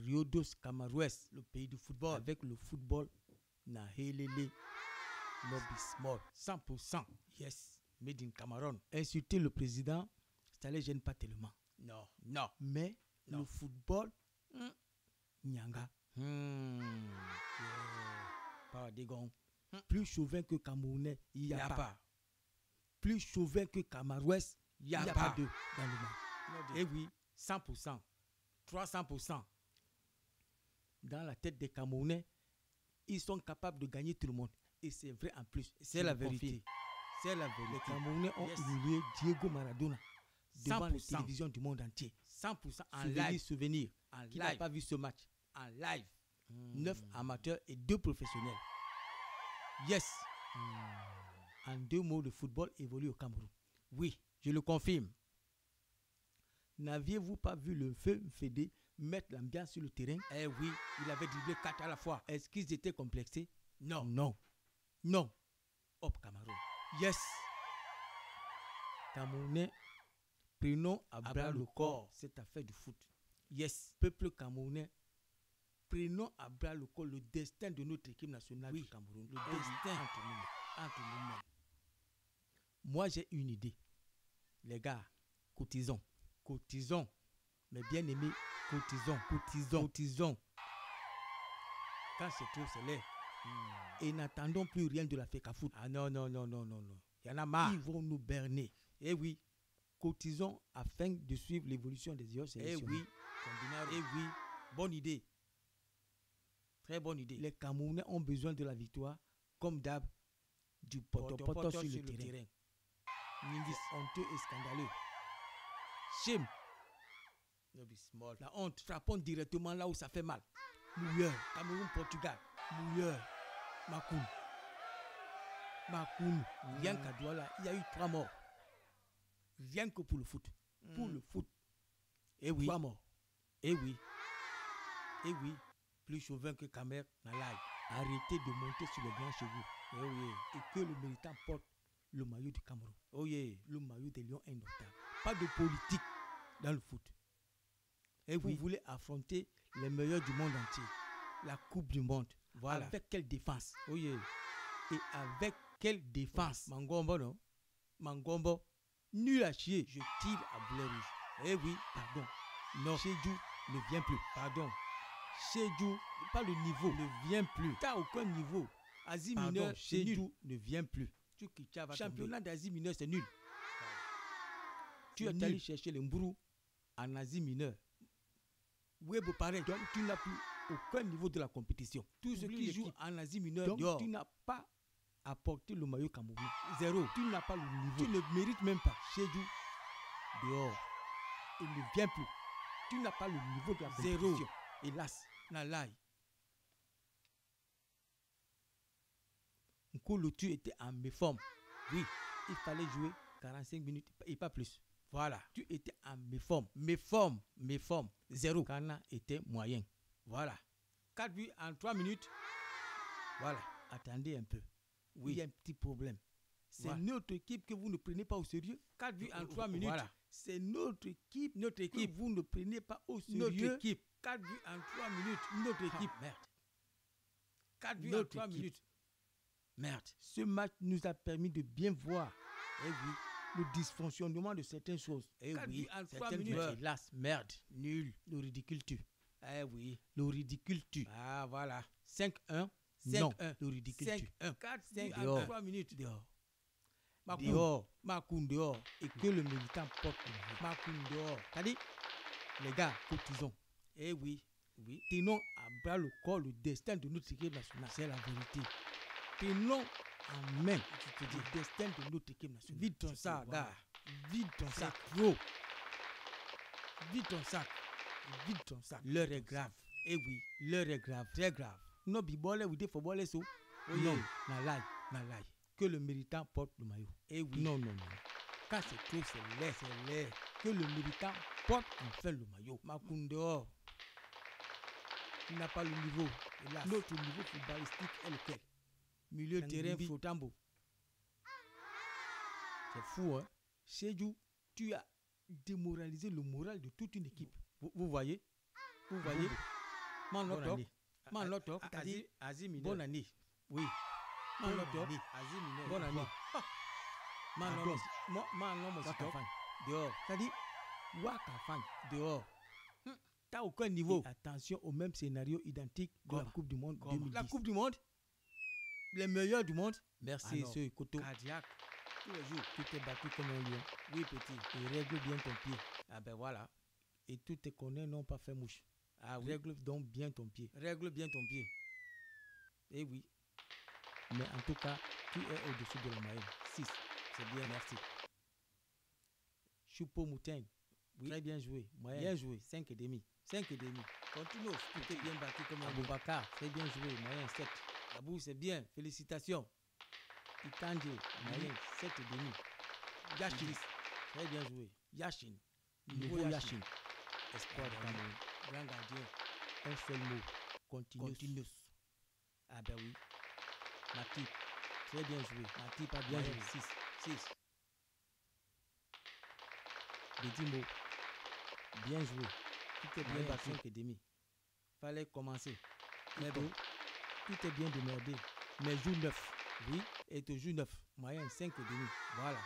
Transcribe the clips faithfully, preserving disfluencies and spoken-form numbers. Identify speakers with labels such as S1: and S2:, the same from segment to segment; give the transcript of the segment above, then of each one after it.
S1: Rio dos Camarouès, le pays du football. Avec le football, na helele, no be small, cent pour cent. Yes, made in Cameroun. Insulter le président, ça ne les gêne pas tellement. Non, non. Mais non. Le football, hmm, nyanga. Hmm. Yeah. Pas des gants. Hmm. Plus chauvin que Camerounais, il n'y a, a pas. pas. Plus chauvin que Camarouès, il n'y a, a pas, pas de dans le monde. Eh oui, cent pour cent. trois cents pour cent. Dans la tête des Camerounais, ils sont capables de gagner tout le monde. Et c'est vrai en plus. C'est la vérité. C'est la vérité. Les Camerounais ont yes. humilié Diego Maradona devant les télévisions du monde entier. cent pour cent en souvenir, live. Souvenir. En Qui n'a pas vu ce match? En live. Hmm. neuf amateurs et deux professionnels. Yes. Hmm. En deux mots, le football évolue au Cameroun. Oui, je le confirme. N'aviez-vous pas vu le feu Fédé mettre l'ambiance sur le terrain? Eh oui, il avait dribblé quatre à la fois. Est-ce qu'ils étaient complexés? Non. Non. Non. Hop, Cameroun. Yes. Camerounais, prenons à bras le corps cette affaire du foot. Yes. Peuple camerounais, prenons à bras le corps le destin de notre équipe nationale oui. du Cameroun. Le oui. destin entre nous. Entre nous-mêmes. Moi, j'ai une idée. Les gars, cotisons. Cotisons. Mais bien aimé, cotisons. Cotisons. Cotisons. Quand c'est trop, c'est l'air. Hmm. Et n'attendons plus rien de la FECAFOOT. Ah non, non, non, non, non, non. Il y en a marre. Ils vont nous berner. Eh oui. Cotisons afin de suivre l'évolution des autres sélections. Eh oui. Combinado. Eh oui. Bonne idée. Très bonne idée. Les Camerounais ont besoin de la victoire, comme d'hab, du poto-poto sur, sur le terrain. terrain. Nindis honteux et scandaleux. Shame. No be small. La honte. Frappons directement là où ça fait mal. Mouilleur. Cameroun, Portugal. Mouilleur. Makoun. Makoun. Mm. Rien qu'à Douala, il y a eu trois morts. Rien que pour le foot. Mm. Pour le foot. Eh oui. Trois morts. Eh oui. Eh oui. Plus chauvin que Camer n'a l'ail. Arrêtez de monter sur les grands chevaux. Eh oui. Et que le méritant porte le maillot du Cameroun. Oh yeah. Le maillot des Lions indomptables. Pas de politique dans le foot. Et vous oui. voulez affronter les meilleurs du monde entier. La Coupe du Monde. Voilà. Avec quelle défense? Oh yeah. Et avec quelle défense? Oh. Mangombo, non? Mangombo, nul à chier. Je tire à boulet rouge. Eh oui, pardon. Non. Chedjou ne vient plus. Pardon. Chedjou, pas le niveau, ne vient plus. T'as aucun niveau. Asie mineure, Chedjou ne vient plus. Championnat d'Asie mineure, c'est nul. Tu es allé chercher le Mbourou en Asie mineure. Webo pareil, donc tu n'as plus aucun niveau de la compétition. Tous ceux qui jouent en Asie mineure, donc dehors. Tu n'as pas apporté le maillot camerounais. Zéro. Tu n'as pas le niveau. Tu ne mérites même pas. Chedjou, dehors. Il ne vient plus. Tu n'as pas le niveau de la compétition. Zéro. Hélas, Nalaï. Nkolo, tu étais en méforme. Oui, il fallait jouer quarante-cinq minutes et pas plus. Voilà, tu étais en méforme. Méforme, méforme. Zéro. Kana était moyen. Voilà. quatre buts en trois minutes. Voilà. Attendez un peu. Oui. Il y a un petit problème. C'est voilà. Notre équipe que vous ne prenez pas au sérieux. quatre buts en trois minutes. Voilà. C'est notre équipe. Notre équipe. Que vous ne prenez pas au sérieux. Notre équipe. quatre buts en trois minutes. Notre équipe. Ah, merde. quatre buts notre en trois équipe. Minutes. Merde. Ce match nous a permis de bien voir. Eh oui. Le dysfonctionnement de certaines choses. Eh oui, certaines joueurs. Hélas, merde, nul, le ridicule tue. Eh oui, le ridicule tue. Ah voilà. cinq un, non, le ridicule tue. cinq un, quatre, cinq, trois minutes. Dehors. Makoun. Dehors. Makoun dehors. Et que le militant porte le maillot. Makoun dehors. T'as dit, les gars, cotisons. Eh oui, oui. Tenons à bras le corps le destin de notre équipe nationale. C'est la vérité. Tenons en main le destin de notre équipe nationale. Vide ton sac, gars. Vide ton sac. Gros. Vide ton sac. Vide ton sac. L'heure est grave. Eh oui, l'heure est grave. Très grave. No be ball we dey for ball so. Non, na lie, na lie. Que le méritant porte le maillot. Eh oui. Non, non, non. Quand c'est trop, c'est l'air, c'est l'air. Que le méritant porte enfin le maillot. Makoun dehors. Il n'a pas le niveau. Hélas. Notre niveau footballistique est lequel? Milieu de terrain, Frotambo. C'est fou, hein? Chedjou, tu as démoralisé le moral de toute une équipe. Vous, vous voyez? Vous voyez? Man
S2: Bonne
S1: not
S2: année.
S1: Man not talk. T'as dit
S2: Asie mineur.
S1: bonne année. Oui. Man
S2: Bonne
S1: not talk.
S2: année. Asie mineur.
S1: Bonne année. Man
S2: Pardon.
S1: non moi man non moi
S2: Waka
S1: talk.
S2: Fan.
S1: Dehors. T'as dit Waka Fan. Dehors. Hmm. T'as aucun niveau.
S2: Et attention au même scénario identique de
S1: Comment?
S2: la Coupe du Monde
S1: Comment?
S2: deux mille dix.
S1: La Coupe du Monde. Les meilleurs du monde. Merci,
S2: Ah non.
S1: ce Koto.
S2: Cardiaque.
S1: Tous les jours.
S2: Tu t'es battu comme un lion.
S1: Oui, petit.
S2: Et règle bien ton pied.
S1: Ah ben voilà.
S2: Et tous tes connais n'ont pas fait mouche.
S1: Ah oui.
S2: Règle donc bien ton pied.
S1: Règle bien ton pied. Eh oui.
S2: Mais en tout cas, tu es au-dessus de la moyenne.
S1: six. C'est bien, merci.
S2: Choupo Moutin.
S1: Oui.
S2: Très bien joué. Moyenne.
S1: Bien joué.
S2: cinq et demi.
S1: cinq et demi. Continue. Tu t'es bien battu comme un lion.
S2: Aboubakar. Très bien joué. Moyenne sept.
S1: Abou, c'est bien. Félicitations.
S2: Ikandje. Moyenne sept et demi.
S1: Yashin.
S2: Très bien joué.
S1: Yashin.
S2: Nouveau Yashin.
S1: Espoir de Cameroun. Grand gardien.
S2: Un seul mot. Continuous.
S1: Continuous.
S2: Ah ben oui. Matip. Très bien joué. Matip a bien
S1: Moyenne
S2: joué.
S1: six. six.
S2: Bedimo. Bien joué. Tout est bien
S1: Moyenne
S2: battu.
S1: cinq et demi. Fallait commencer. Mais
S2: Ito,
S1: bon.
S2: tout est bien démerdé. Mais joue neuf.
S1: Oui. Et toujours neuf.
S2: Moyenne cinq et demi.
S1: Voilà.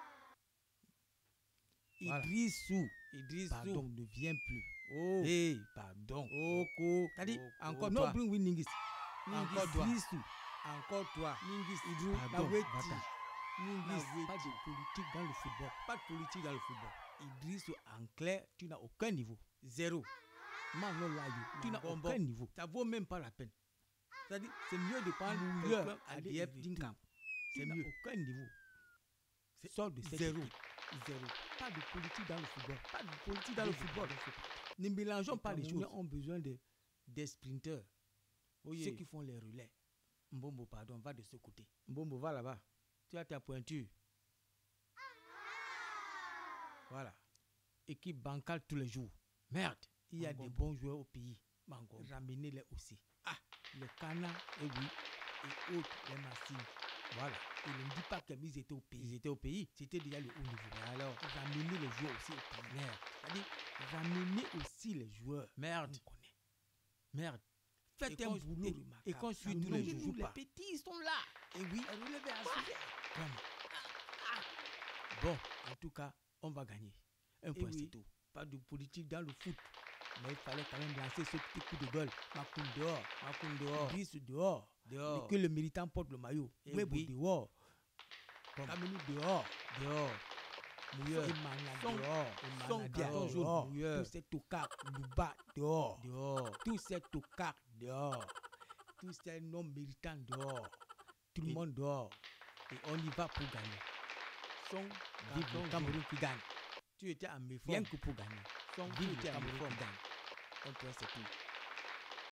S1: Voilà.
S2: Idrissou.
S1: Idriss
S2: Pardon,
S1: Sou.
S2: ne viens plus.
S1: Oh.
S2: Hey, pardon.
S1: Oko.
S2: T'as dit,
S1: Oko.
S2: encore
S1: No
S2: toi.
S1: bring win Ningis.
S2: Encore
S1: Encore toi.
S2: Idrissou.
S1: Encore toi.
S2: Ningis.
S1: Idrou.
S2: Pardon,
S1: Na weti.
S2: Bata.
S1: Ningis.
S2: Pas de politique dans le football.
S1: Pas de politique dans le football.
S2: Idrissou, en clair, tu n'as aucun niveau.
S1: Zéro.
S2: Mano Layo, tu n'as
S1: Mangombo.
S2: aucun niveau.
S1: Ça vaut même pas la peine. C'est-à-dire, c'est mieux de prendre
S2: Mouilleur,
S1: quelqu'un à
S2: allez
S1: D F
S2: éviter.
S1: Dinkam.
S2: Tu
S1: C'est
S2: n'as
S1: mieux.
S2: aucun niveau.
S1: C'est
S2: Sors de cette
S1: zéro.
S2: équipe.
S1: Zéro.
S2: Pas de politique dans le football.
S1: Pas de politique dans le
S2: Des
S1: football.
S2: football.
S1: Ne mélangeons pas les
S2: Camerounais
S1: choses.
S2: ont besoin de, des sprinteurs.
S1: Oui.
S2: Ceux qui font les relais.
S1: Mbombo, pardon, va de ce côté.
S2: Mbombo, va là-bas. Tu as ta pointure.
S1: Voilà.
S2: Équipe bancale tous les jours.
S1: Merde.
S2: Il y a
S1: Mangombo.
S2: des bons joueurs au pays.
S1: Mango.
S2: Ramenez-les aussi. Ah, le Cana, et oui, et autres, les Massines.
S1: Voilà.
S2: Et ne dis pas qu'ils étaient au pays.
S1: Ils étaient au pays.
S2: C'était déjà le haut niveau.
S1: Et alors,
S2: Ramenez les joueurs aussi au pays.
S1: merde.
S2: C'est-à-dire, ramenez aussi les joueurs.
S1: Merde.
S2: On connaît.
S1: Merde.
S2: Faites
S1: Et
S2: un
S1: qu'on-
S2: boulot
S1: et-
S2: remarquable.
S1: et qu'on suit
S2: Ça
S1: tous
S2: nous
S1: les
S2: joue
S1: jours.
S2: Les
S1: Pas.
S2: petits sont là.
S1: Et oui.
S2: Relevez à sujet.
S1: Comme.
S2: Bon, en tout cas, on va gagner. Un point,
S1: oui.
S2: c'est tout. Pas de politique dans le foot. Mais il fallait quand même lancer ce petit coup de gueule. Makoun dehors.
S1: Makoun dehors.
S2: Idriss dehors.
S1: Dehors.
S2: Et que le militant porte le maillot.
S1: Eh
S2: Webo
S1: oui.
S2: dehors.
S1: Comme.
S2: Kameni dehors.
S1: Dehors. Mouilleur.
S2: Emana
S1: Son-
S2: dehors.
S1: son
S2: Emana
S1: carton jaune,
S2: dehors.
S1: mouilleur.
S2: Tous ces tocards, Louba dehors.
S1: Dehors.
S2: Tous ces tocards dehors. Tous ces non militants dehors. Tout le
S1: Et-
S2: monde dehors.
S1: Et on y va pour gagner. Son
S2: Vive
S1: carton
S2: le
S1: jaune.
S2: Cameroun qui gagne.
S1: Tu étais à mes
S2: Rien que pour gagner.
S1: Son
S2: Vive
S1: tu
S2: le
S1: étais à mes
S2: Cameroun qui gagne. Un point, c'est tout.